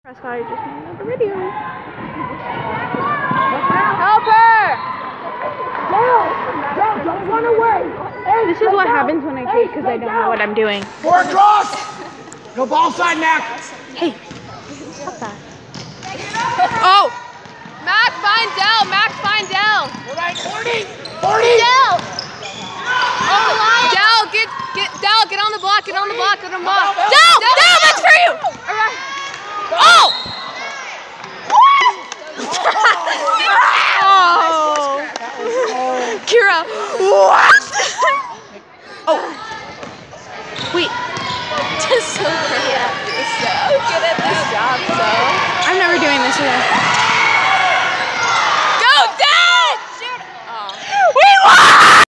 Prescott, I just made another video. Help her! No, don't run away. This is what happens when I take because I don't know what I'm doing. Forward cross. No ball side, Mac. Hey, stop that. Oh! Mac, find Dell! Mac, find Dell! All right, 40. Dell! Oh, Dell, Dell, get on the block, get on the block, get on the block. Dell, that's for you! All right. Oh! Oh! Kira, what? Oh! Wait. Just so great at this, so good at this job, so. I'm never doing this again.